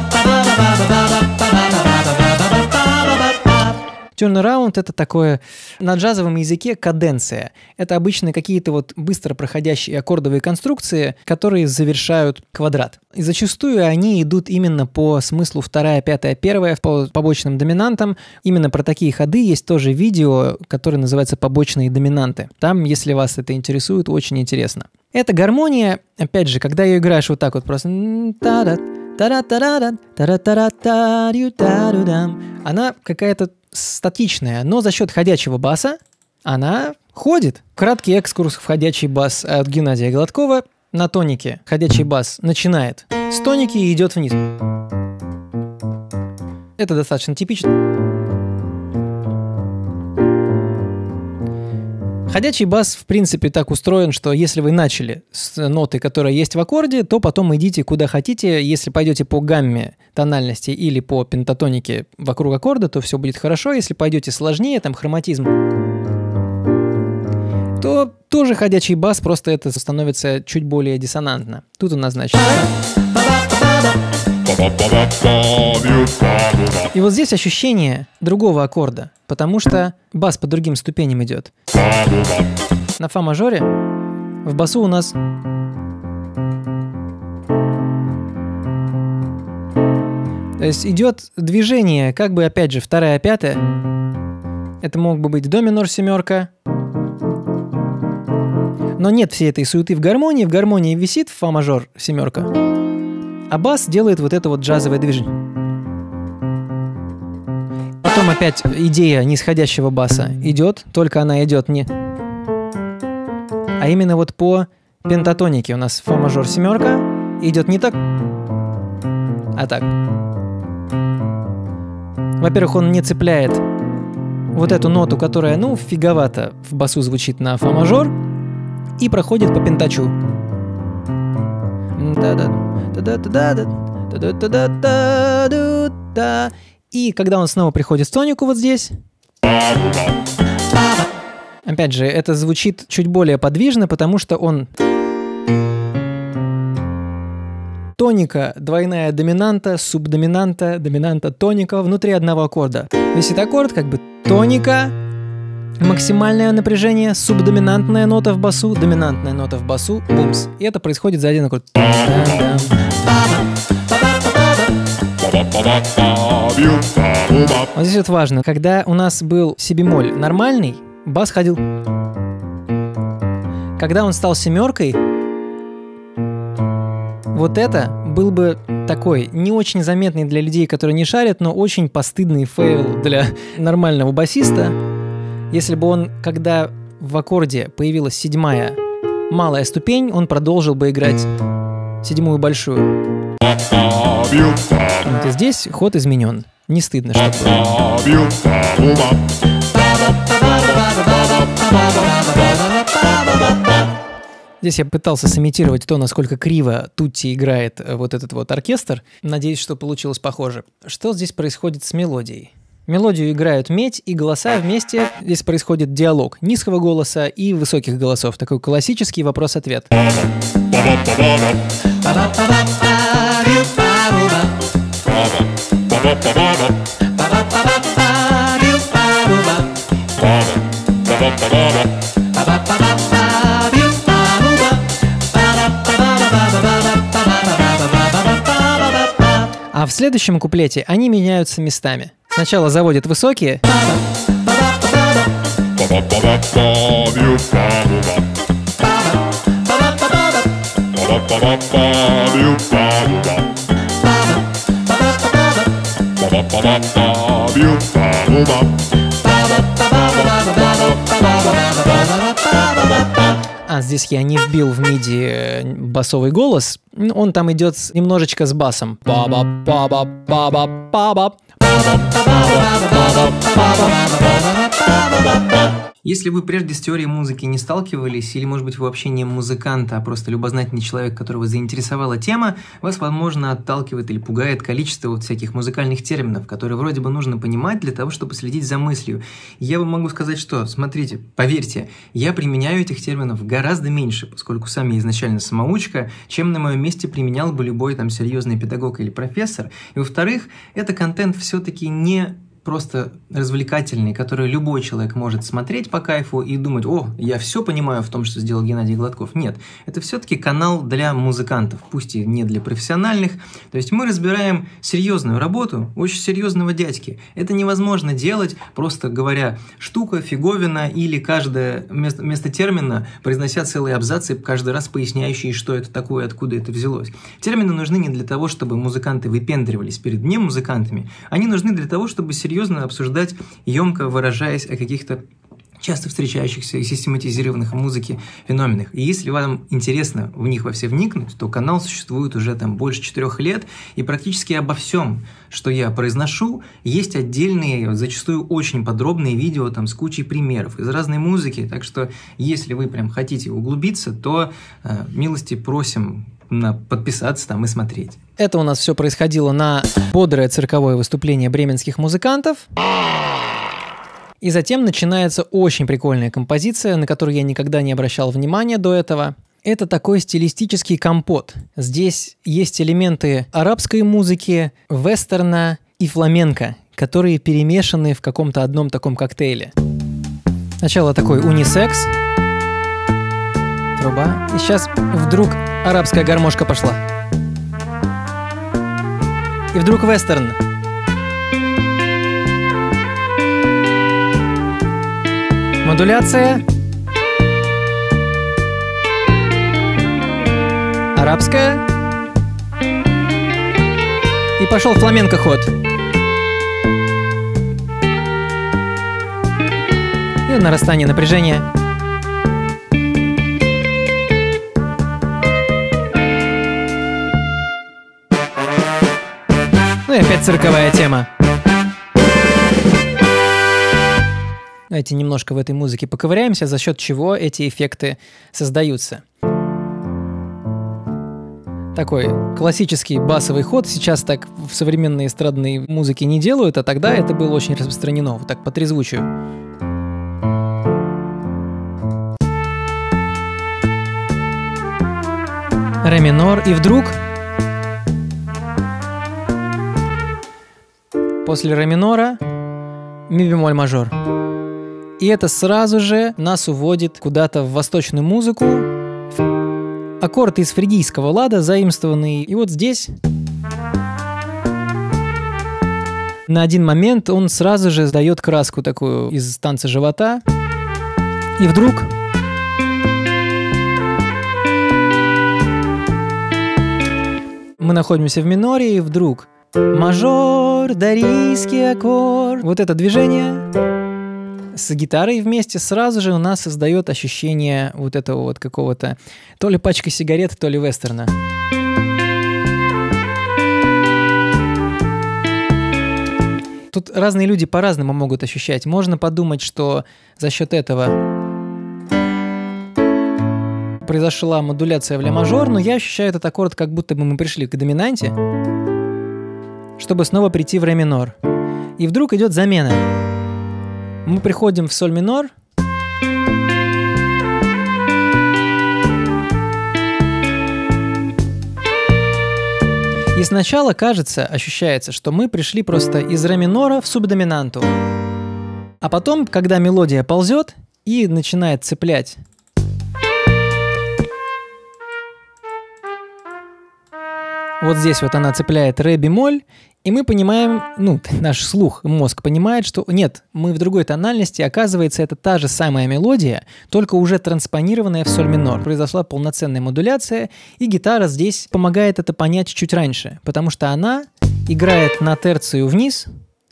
Turnaround — это такое на джазовом языке каденция. Это обычно какие-то вот быстро проходящие аккордовые конструкции, которые завершают квадрат. И зачастую они идут именно по смыслу вторая, пятая, первая, по побочным доминантам. Именно про такие ходы есть тоже видео, которое называется «Побочные доминанты». Там, если вас это интересует, очень интересно. Эта гармония, опять же, когда ее играешь вот так вот просто... Она какая-то статичная, но за счет ходячего баса она ходит. Краткий экскурс в ходячий бас от Геннадия Гладкова. На тонике ходячий бас начинает с тоники и идет вниз. Это достаточно типично. Ходячий бас, в принципе, так устроен, что если вы начали с ноты, которая есть в аккорде, то потом идите куда хотите. Если пойдете по гамме тональности или по пентатонике вокруг аккорда, то все будет хорошо. Если пойдете сложнее, там хроматизм, то тоже ходячий бас, просто это становится чуть более диссонантно. Тут у нас, значит... И вот здесь ощущение другого аккорда, потому что бас по другим ступеням идет. На фа-мажоре в басу у нас... То есть идет движение, как бы, опять же, вторая, пятая. Это мог бы быть до минор семерка. Но нет всей этой суеты в гармонии. В гармонии висит фа-мажор семерка. А бас делает вот это вот джазовое движение. Потом опять идея нисходящего баса идет, только она идет не... А именно вот по пентатонике у нас фа-мажор семерка идет не так, а так. Во-первых, он не цепляет вот эту ноту, которая, ну, фиговато в басу звучит на фа-мажор, и проходит по пентачу. И когда он снова приходит в тонику вот здесь, опять же, это звучит чуть более подвижно, потому что он... Тоника, двойная доминанта, субдоминанта, доминанта, тоника внутри одного аккорда. Висит аккорд, как бы тоника, максимальное напряжение, субдоминантная нота в басу, доминантная нота в басу, бумс. И это происходит за один аккорд. Вот здесь вот важно, когда у нас был си-бемоль нормальный, бас ходил. Когда он стал семеркой, вот это был бы такой не очень заметный для людей, которые не шарят, но очень постыдный фейл для нормального басиста, если бы он, когда в аккорде появилась седьмая малая ступень, он продолжил бы играть седьмую большую. Вот и здесь ход изменен. Не стыдно, что было. Здесь я пытался сымитировать то, насколько криво Тутти играет вот этот вот оркестр. Надеюсь, что получилось похоже. Что здесь происходит с мелодией? Мелодию играют медь и голоса вместе. Здесь происходит диалог низкого голоса и высоких голосов. Такой классический вопрос-ответ. А в следующем куплете они меняются местами. Сначала заводят высокие, а здесь я не вбил в миди басовый голос, он там идет немножечко с басом. Если вы прежде с теорией музыки не сталкивались, или, может быть, вы вообще не музыкант, а просто любознательный человек, которого заинтересовала тема, вас, возможно, отталкивает или пугает количество вот всяких музыкальных терминов, которые вроде бы нужно понимать для того, чтобы следить за мыслью. Я вам могу сказать, что, смотрите, поверьте, я применяю этих терминов гораздо меньше, поскольку сам я изначально самоучка, чем на моем месте применял бы любой там серьезный педагог или профессор. И, во-вторых, это контент все-таки не просто развлекательный, который любой человек может смотреть по кайфу и думать: о, я все понимаю в том, что сделал Геннадий Гладков. Нет, это все-таки канал для музыкантов, пусть и не для профессиональных. То есть мы разбираем серьезную работу очень серьезного дядьки. Это невозможно делать, просто говоря штука, фиговина, или каждое вместо, вместо термина произнося целые абзацы, каждый раз поясняющие, что это такое, откуда это взялось. Термины нужны не для того, чтобы музыканты выпендривались перед немузыкантами, они нужны для того, чтобы серьезно обсуждать, емко выражаясь о каких-то часто встречающихся и систематизированных в музыке феноменах. И если вам интересно в них во все вникнуть, то канал существует уже там больше четырех лет, и практически обо всем, что я произношу, есть отдельные, зачастую очень подробные видео там с кучей примеров из разной музыки. Так что, если вы прям хотите углубиться, то э, милости просим на подписаться там и смотреть. Это у нас все происходило на бодрое цирковое выступление бременских музыкантов. И затем начинается очень прикольная композиция, на которую я никогда не обращал внимания до этого. Это такой стилистический компот. Здесь есть элементы арабской музыки, вестерна и фламенко, которые перемешаны в каком-то одном таком коктейле. Сначала такой унисекс, труба, и сейчас вдруг арабская гармошка пошла. И вдруг вестерн. Модуляция. Арабская. И пошел фламенко ход. И нарастание напряжения. Ну и опять цирковая тема. Давайте немножко в этой музыке поковыряемся, за счет чего эти эффекты создаются. Такой классический басовый ход. Сейчас так в современной эстрадной музыке не делают, а тогда это было очень распространено. Вот так по трезвучию. Ре минор. И вдруг после ре минора ми бемоль мажор. И это сразу же нас уводит куда-то в восточную музыку. Аккорд из фригийского лада, заимствованный. И вот здесь на один момент он сразу же сдает краску такую из танца живота. И вдруг мы находимся в миноре, и вдруг мажор, дорийский аккорд. Вот это движение с гитарой вместе сразу же у нас создает ощущение вот этого вот какого-то то ли пачка сигарет, то ли вестерна. Тут разные люди по-разному могут ощущать. Можно подумать, что за счет этого произошла модуляция в ля мажор, но я ощущаю этот аккорд, как будто бы мы пришли к доминанте, чтобы снова прийти в ре минор. И вдруг идет замена. Мы приходим в соль минор. И сначала кажется, ощущается, что мы пришли просто из ре минора в субдоминанту. А потом, когда мелодия ползет и начинает цеплять вот здесь вот она цепляет ре бемоль, и мы понимаем, ну, наш слух, мозг понимает, что нет, мы в другой тональности, оказывается, это та же самая мелодия, только уже транспонированная в соль минор. Произошла полноценная модуляция, и гитара здесь помогает это понять чуть раньше, потому что она играет на терцию вниз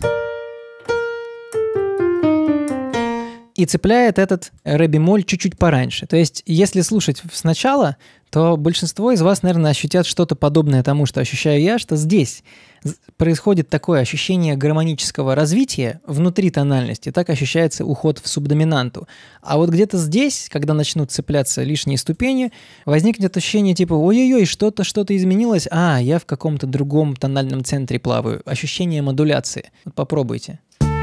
и цепляет этот ре бемоль чуть-чуть пораньше. То есть, если слушать сначала, то большинство из вас, наверное, ощутят что-то подобное тому, что ощущаю я, что здесь происходит такое ощущение гармонического развития внутри тональности, так ощущается уход в субдоминанту. А вот где-то здесь, когда начнут цепляться лишние ступени, возникнет ощущение типа «Ой-ой-ой, что-то, что-то изменилось, а, я в каком-то другом тональном центре плаваю». Ощущение модуляции. Вот попробуйте.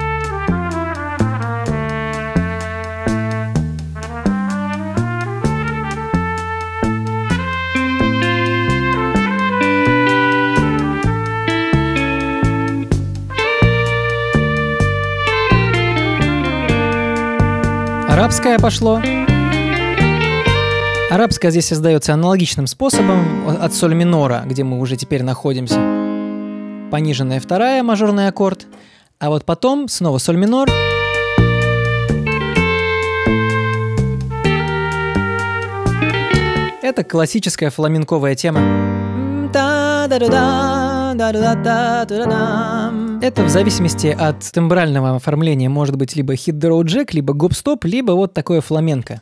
Арабское пошло. Арабское здесь создается аналогичным способом от соль минора, где мы уже теперь находимся. Пониженная вторая, мажорный аккорд. А вот потом снова соль минор. Это классическая фламенковая тема. Это в зависимости от тембрального оформления может быть либо hit the road jack, либо гоп-стоп, либо вот такое фламенко.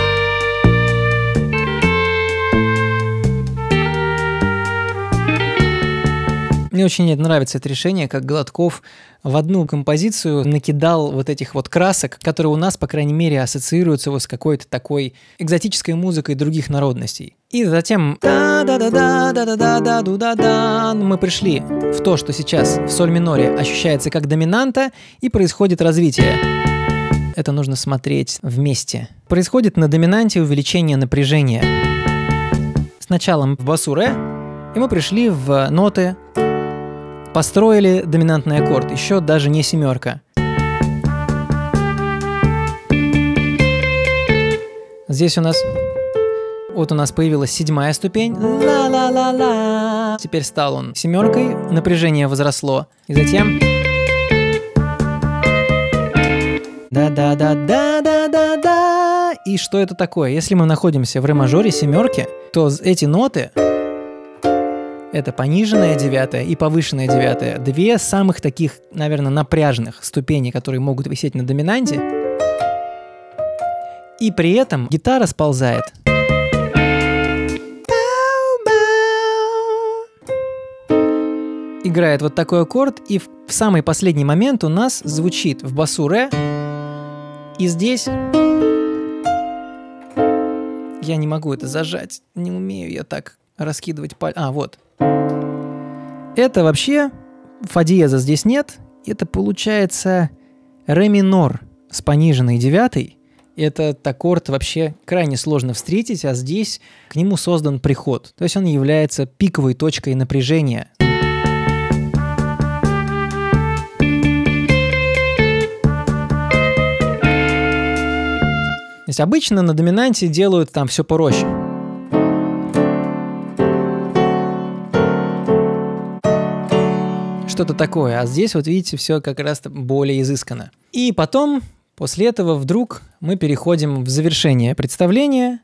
Мне очень нравится это решение, как Гладков в одну композицию накидал вот этих вот красок, которые у нас, по крайней мере, ассоциируются вот с какой-то такой экзотической музыкой других народностей. И затем да-да-да-да-да-да-да-да-да-да мы пришли в то, что сейчас в соль миноре ощущается как доминанта, и происходит развитие. Это нужно смотреть вместе. Происходит на доминанте увеличение напряжения. Сначала в басу ре, и мы пришли в ноты, построили доминантный аккорд, еще даже не семерка. Здесь у нас, вот у нас появилась седьмая ступень, ла-ла-ла-ла. Теперь стал он семеркой, напряжение возросло, и затем да-да-да-да-да-да-да. И что это такое? Если мы находимся в ре-мажоре семерки, то эти ноты — это пониженная девятая и повышенная девятая. Две самых таких, наверное, напряженных ступени, которые могут висеть на доминанте. И при этом гитара сползает. Играет вот такой аккорд, и в самый последний момент у нас звучит в басу ре. И здесь... Я не могу это зажать, не умею я так раскидывать пальцы. А, вот. Это вообще фа диеза здесь нет. Это получается ре минор с пониженной девятой. Этот аккорд вообще крайне сложно встретить, а здесь к нему создан приход. То есть он является пиковой точкой напряжения. То есть обычно на доминанте делают там все проще. Что-то такое, а здесь вот видите, все как раз более изысканно. И потом, после этого вдруг мы переходим в завершение представления.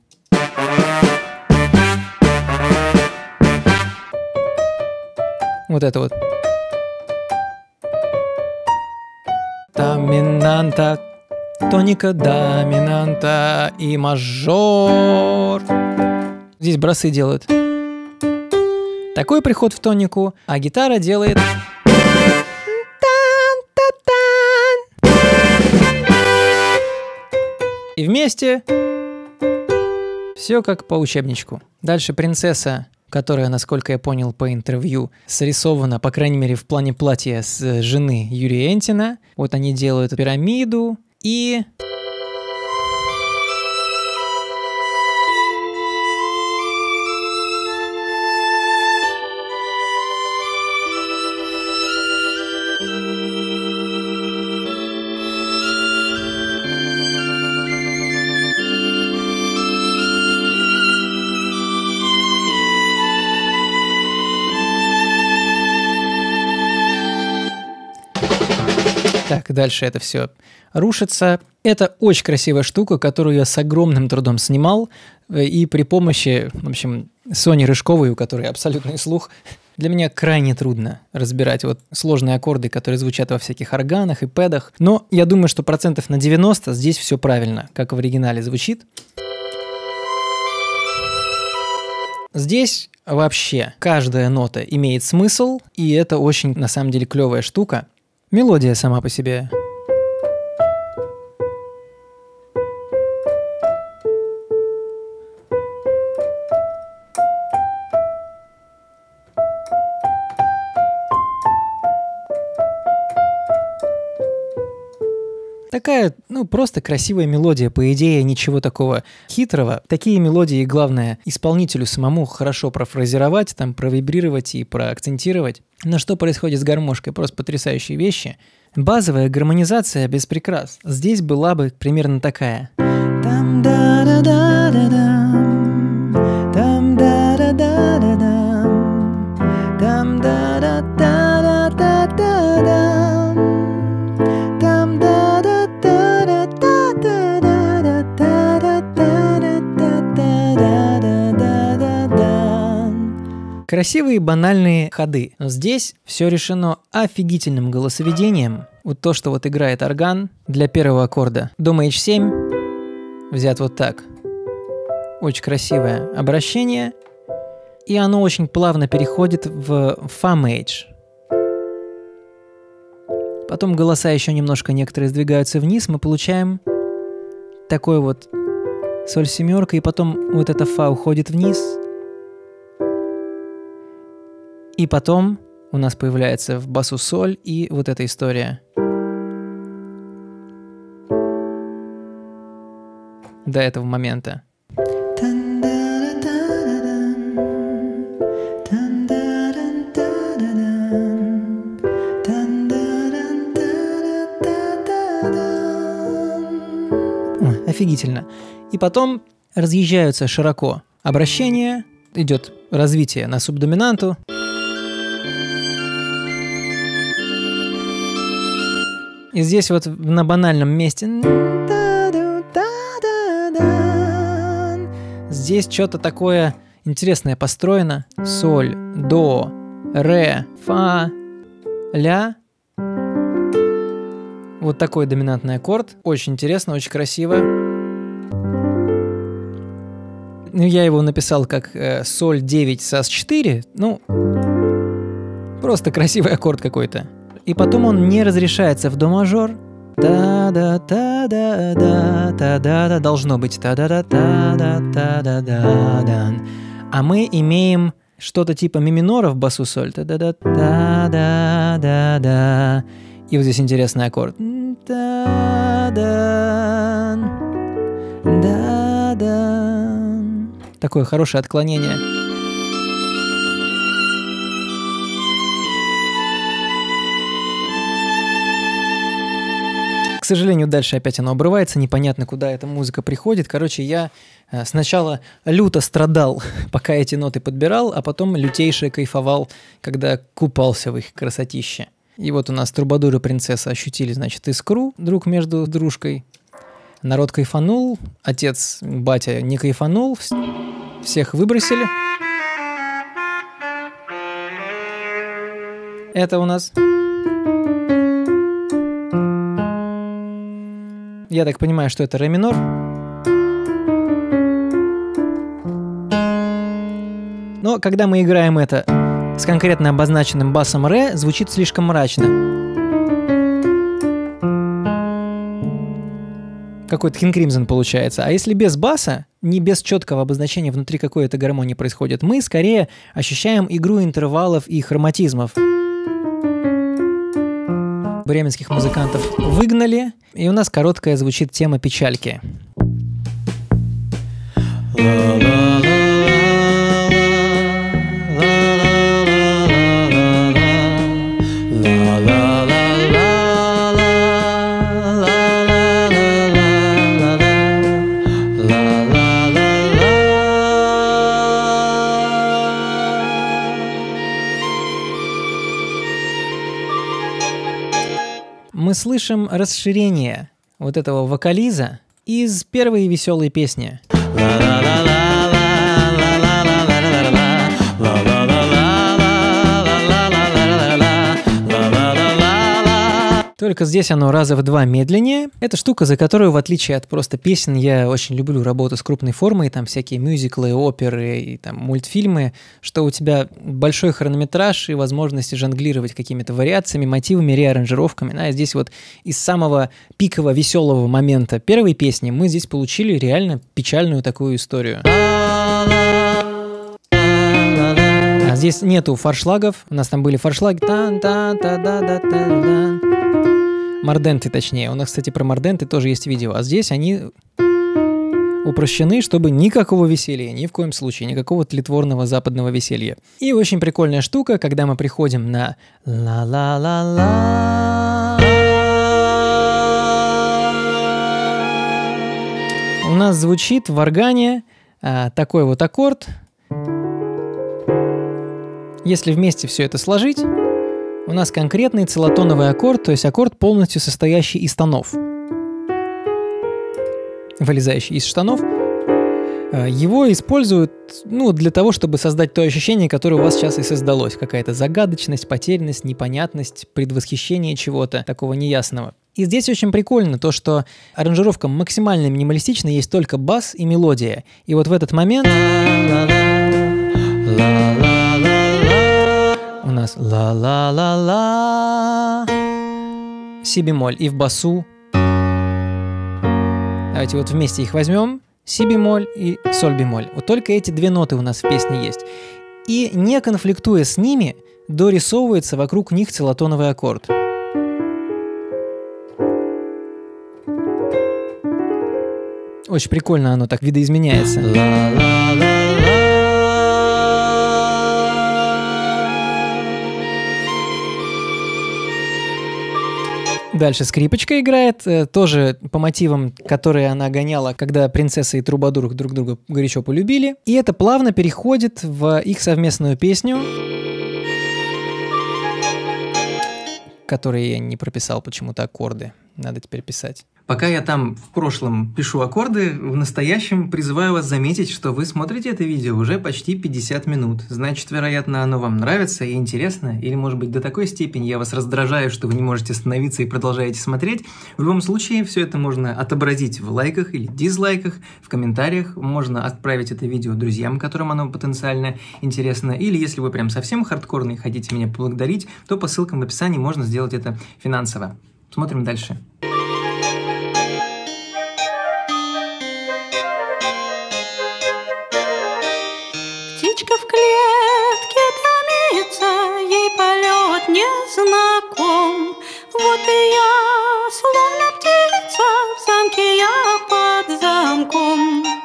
Вот это вот. Доминанта, тоника, доминанта и мажор. Здесь басы делают такой приход в тонику, а гитара делает... И вместе все как по учебничку. Дальше принцесса, которая, насколько я понял по интервью, срисована, по крайней мере, в плане платья с жены Юрия Энтина. Вот они делают пирамиду и... Так, дальше это все рушится. Это очень красивая штука, которую я с огромным трудом снимал. И при помощи, в общем, Сони Рыжковой, у которой абсолютный слух, для меня крайне трудно разбирать вот сложные аккорды, которые звучат во всяких органах и пэдах. Но я думаю, что процентов на девяносто здесь все правильно, как в оригинале звучит. Здесь вообще каждая нота имеет смысл, и это очень, на самом деле, клевая штука. Мелодия сама по себе. Такая, ну, просто красивая мелодия, по идее, ничего такого хитрого. Такие мелодии, главное, исполнителю самому хорошо профразировать, там, провибрировать и проакцентировать. Но что происходит с гармошкой? Просто потрясающие вещи. Базовая гармонизация без прикрас. Здесь была бы примерно такая. Красивые банальные ходы. Но здесь все решено офигительным голосоведением. Вот то, что вот играет орган для первого аккорда. До эйч семь взят вот так. Очень красивое обращение. И оно очень плавно переходит в фа мейдж. Потом голоса еще немножко некоторые сдвигаются вниз. Мы получаем такой вот соль семерка. И потом вот это фа уходит вниз. И потом у нас появляется в басу соль и вот эта история. До этого момента. Ой, офигительно. И потом разъезжаются широко обращение, идет развитие на субдоминанту. И здесь вот на банальном месте здесь что-то такое интересное построено. Соль, до, ре, фа, ля. Вот такой доминантный аккорд. Очень интересно, очень красиво. Ну, я его написал как э, соль девять, сас четыре. Ну, просто красивый аккорд какой-то. И потом он не разрешается в до мажор. Та-да-та-да-да, та-да-да, должно быть та-да-да-та-да-та-да-да-да. А мы имеем что-то типа ми минора в басу соль. Та-да-да, та-да-да-да. И вот здесь интересный аккорд. Та-да, да-да. Такое хорошее отклонение. К сожалению, дальше опять оно обрывается, непонятно, куда эта музыка приходит. Короче, я сначала люто страдал, пока эти ноты подбирал, а потом лютейше кайфовал, когда купался в их красотище. И вот у нас трубадур и принцесса ощутили, значит, искру друг между дружкой. Народ кайфанул, отец, батя не кайфанул, всех выбросили. Это у нас... Я так понимаю, что это ре минор. Но когда мы играем это с конкретно обозначенным басом ре, звучит слишком мрачно. Какой-то King Crimson получается. А если без баса, не без четкого обозначения внутри какой это гармонии происходит, мы скорее ощущаем игру интервалов и хроматизмов. Бременских музыкантов выгнали, и у нас короткая звучит тема печальки. Мы слышим расширение вот этого вокализа из первой веселой песни. Только здесь оно раза в два медленнее. Это штука, за которую, в отличие от просто песен, я очень люблю работу с крупной формой, там всякие мюзиклы, оперы и там мультфильмы, что у тебя большой хронометраж и возможности жонглировать какими-то вариациями, мотивами, реаранжировками. А здесь вот из самого пикового веселого момента первой песни мы здесь получили реально печальную такую историю. А здесь нету форшлагов. У нас там были форшлаги. Тан-тан-та-да-да-та-да. Морденты, точнее. У нас, кстати, про морденты тоже есть видео. А здесь они упрощены, чтобы никакого веселья, ни в коем случае, никакого тлетворного западного веселья. И очень прикольная штука, когда мы приходим на ла-ла-ла-ла. У нас звучит в органе а, такой вот аккорд. Если вместе все это сложить, у нас конкретный целотоновый аккорд, то есть аккорд, полностью состоящий из тонов. Вылезающий из штанов. Его используют, ну, для того, чтобы создать то ощущение, которое у вас сейчас и создалось. Какая-то загадочность, потерянность, непонятность, предвосхищение чего-то такого неясного. И здесь очень прикольно то, что аранжировка максимально минималистична, есть только бас и мелодия. И вот в этот момент у нас ла-ла-ла-ла, си бемоль, и в басу. Давайте вот вместе их возьмем. Си бемоль и соль бемоль. Вот только эти две ноты у нас в песне есть. И не конфликтуя с ними, дорисовывается вокруг них целотоновый аккорд. Очень прикольно оно так видоизменяется. Дальше скрипочка играет, тоже по мотивам, которые она гоняла, когда принцесса и трубадур друг друга горячо полюбили. И это плавно переходит в их совместную песню, которой я не прописал почему-то аккорды. Надо теперь писать. Пока я там в прошлом пишу аккорды, в настоящем призываю вас заметить, что вы смотрите это видео уже почти пятьдесят минут. Значит, вероятно, оно вам нравится и интересно, или, может быть, до такой степени я вас раздражаю, что вы не можете остановиться и продолжаете смотреть. В любом случае, все это можно отобразить в лайках или дизлайках, в комментариях. Можно отправить это видео друзьям, которым оно потенциально интересно. Или, если вы прям совсем хардкорный и хотите меня поблагодарить, то по ссылкам в описании можно сделать это финансово. Смотрим дальше. Птичка в клетке томится, ей полет не знаком. Вот и я, словно птица, в замке я под замком.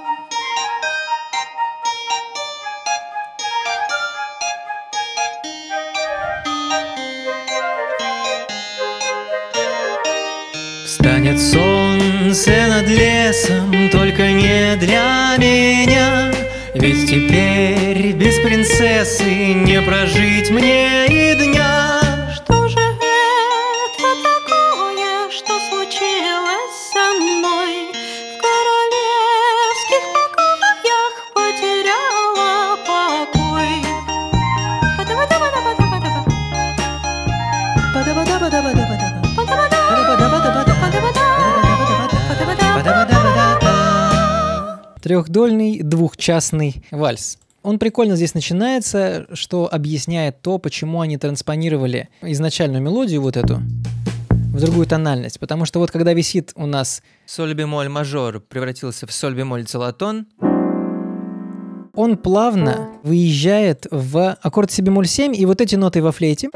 Встанет солнце над лесом, только не для меня. Ведь теперь без принцессы не прожить мне и дня. Что же это такое, что случилось со мной? В королевских покоях потеряла покой. Трехдольный двухчастный вальс. Он прикольно здесь начинается, что объясняет то, почему они транспонировали изначальную мелодию вот эту в другую тональность. Потому что вот когда висит у нас соль бемоль мажор превратился в соль бемоль целотон, он плавно выезжает в аккорд си бемоль семь, и вот эти ноты во флейте,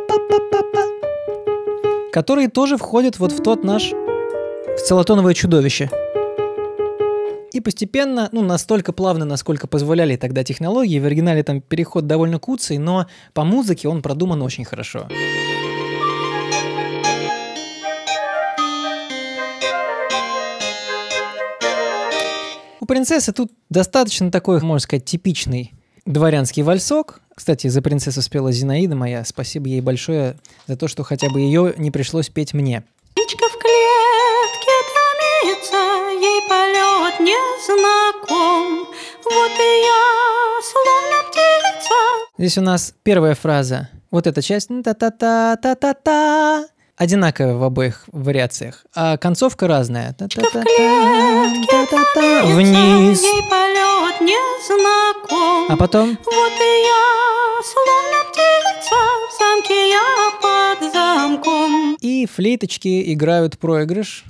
которые тоже входят вот в тот наш в целотоновое чудовище. И постепенно, ну, настолько плавно, насколько позволяли тогда технологии, в оригинале там переход довольно куцый, но по музыке он продуман очень хорошо. У принцессы тут достаточно такой, можно сказать, типичный дворянский вальсок. Кстати, за принцессу спела Зинаида моя. Спасибо ей большое за то, что хотя бы ее не пришлось петь мне. Птичка в клетке томится, ей полет не знаком. Вот и я, словно птица. Здесь у нас первая фраза. Вот эта часть та-та-та-та-та-та. Одинаковая в обоих вариациях, а концовка разная. Та-та-та-та-та-та. Вниз. Ей полет не знаком. А потом. Вот и я, словно птица, в замке я под замком. И флейточки играют проигрыш.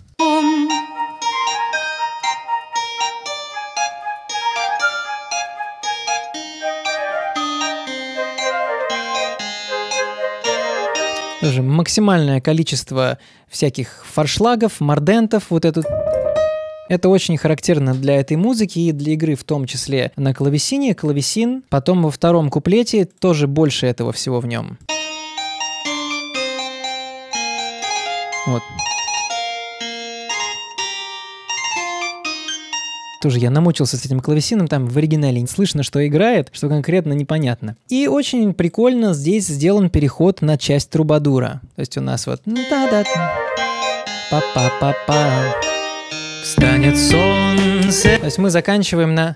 Тоже максимальное количество всяких форшлагов, мордентов, вот эту. Это очень характерно для этой музыки и для игры в том числе на клавесине. Клавесин, потом во втором куплете тоже больше этого всего в нем. Вот. Тоже я намучился с этим клавесином, там в оригинале не слышно, что играет, что конкретно непонятно. И очень прикольно здесь сделан переход на часть трубадура. То есть у нас вот... Па-па-па-па. Встанет солнце солнце. То есть мы заканчиваем на...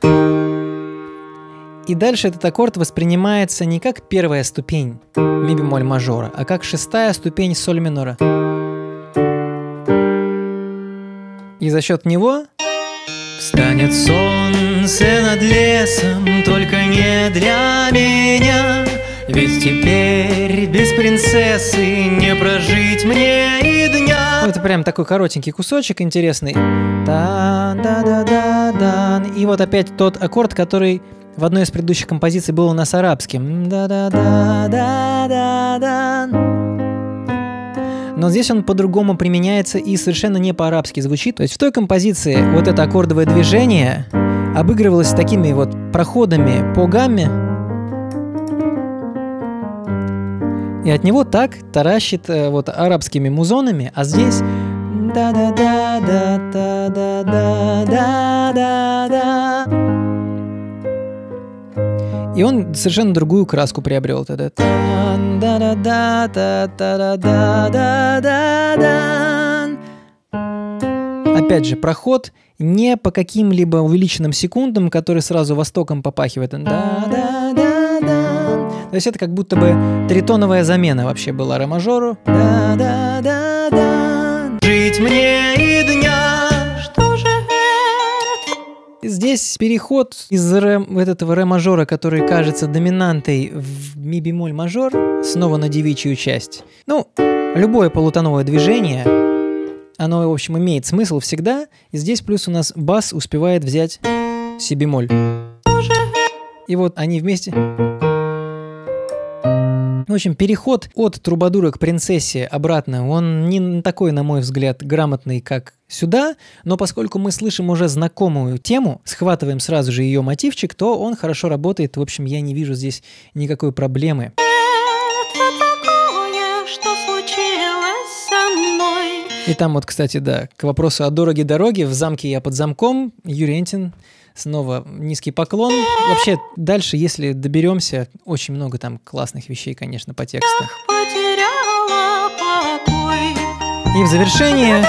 И дальше этот аккорд воспринимается не как первая ступень ми бемоль мажора, а как шестая ступень соль минора. И за счет него... Встанет солнце над лесом, только не для меня. Ведь теперь без принцессы не прожить мне и дня. Ну, это прям такой коротенький кусочек интересный. Да-да-да-да-дан. И вот опять тот аккорд, который в одной из предыдущих композиций был у нас арабским. Да-да-да-да-да-дан. Но здесь он по-другому применяется и совершенно не по-арабски звучит. То есть в той композиции вот это аккордовое движение обыгрывалось такими вот проходами по гамме. И от него так таращит э, вот арабскими музонами, а здесь да-да-да-да-да-да-да-да-да. И он совершенно другую краску приобрел. Опять же, проход не по каким-либо увеличенным секундам, которые сразу востоком попахивают. То есть это как будто бы тритоновая замена вообще была ре мажору. Жить мне и дня. Что же это? Здесь переход из ре, вот этого ре мажора, который кажется доминантой в ми бемоль мажор, снова на девичью часть. Ну, любое полутоновое движение, оно, в общем, имеет смысл всегда. И здесь плюс у нас бас успевает взять си бемоль. И вот они вместе... В общем, переход от трубадура к принцессе обратно, он не такой, на мой взгляд, грамотный, как сюда, но поскольку мы слышим уже знакомую тему, схватываем сразу же ее мотивчик, то он хорошо работает. В общем, я не вижу здесь никакой проблемы. Это такое, что случилось со мной. И там вот, кстати, да, к вопросу о дороге-дороге, в замке я под замком, Юрий Энтин. Снова низкий поклон. Вообще, дальше, если доберемся, очень много там классных вещей, конечно, по тексту. Потеряла покой. И в завершение...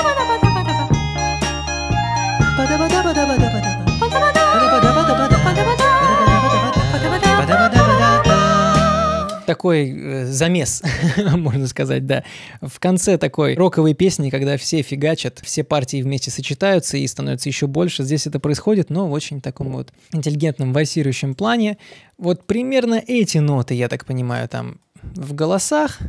Такой э, замес, можно сказать, да. В конце такой роковой песни, когда все фигачат, все партии вместе сочетаются и становится еще больше. Здесь это происходит, но в очень таком вот интеллигентном вальсирующем плане. Вот примерно эти ноты, я так понимаю, там в голосах.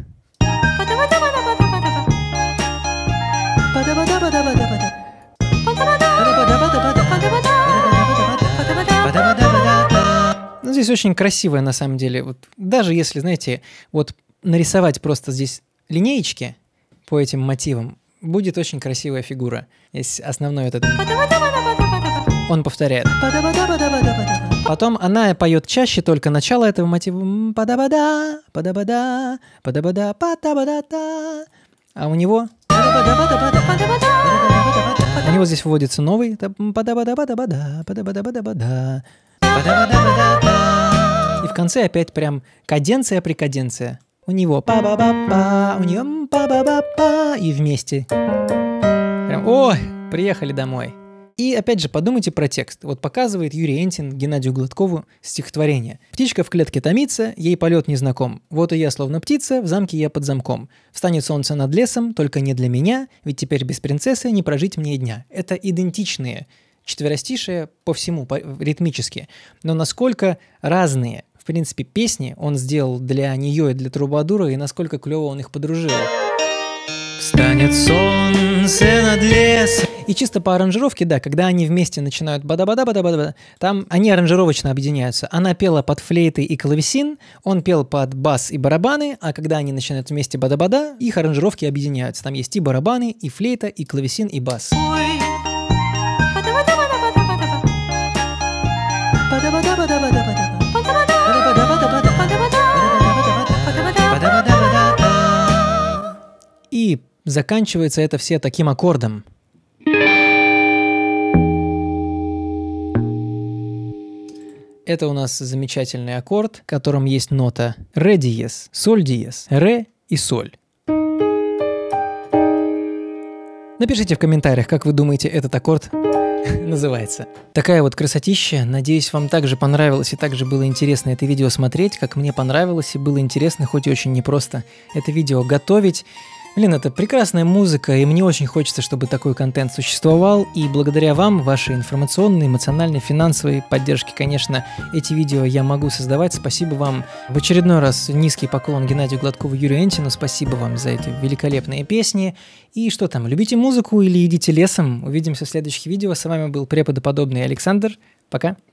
Ну, здесь очень красивая, на самом деле. Вот, даже если, знаете, вот нарисовать просто здесь линеечки по этим мотивам, будет очень красивая фигура. Здесь основной этот... Он повторяет. Потом она поет чаще только начало этого мотива. Падабада, падабада, падабада, падабада. А у него... У него здесь вводится новый. Падабада, падабада, падабада, падабада. И в конце опять прям каденция при каденция. У него па-ба-ба-па, у нее па-ба-ба-па, и вместе. Прям, ой, приехали домой. И опять же подумайте про текст. Вот показывает Юрий Энтин Геннадию Гладкову стихотворение. «Птичка в клетке томится, ей полет незнаком. Вот и я словно птица, в замке я под замком. Встанет солнце над лесом, только не для меня, ведь теперь без принцессы не прожить мне и дня». Это идентичные четверостишие по всему, по, ритмически. Но насколько разные, в принципе, песни он сделал для нее и для трубадура, и насколько клево он их подружил. Встанет солнце над лесом. И чисто по аранжировке, да, когда они вместе начинают бада-бада-бада-бада, там они аранжировочно объединяются. Она пела под флейты и клавесин, он пел под бас и барабаны, а когда они начинают вместе бада-бада, их аранжировки объединяются. Там есть и барабаны, и флейта, и клавесин, и бас. И заканчивается это все таким аккордом. Это у нас замечательный аккорд, в котором есть нота ре диез, соль диез, ре и соль. Напишите в комментариях, как вы думаете, этот аккорд называется. Такая вот красотища. Надеюсь, вам также понравилось и также было интересно это видео смотреть, как мне понравилось, и было интересно, хоть и очень непросто это видео готовить. Блин, это прекрасная музыка, и мне очень хочется, чтобы такой контент существовал, и благодаря вам, вашей информационной, эмоциональной, финансовой поддержке, конечно, эти видео я могу создавать. Спасибо вам. В очередной раз низкий поклон Геннадию Гладкову, Юрию Энтину. Спасибо вам за эти великолепные песни. И что там, любите музыку или идите лесом? Увидимся в следующих видео. С вами был преподобный Александр. Пока.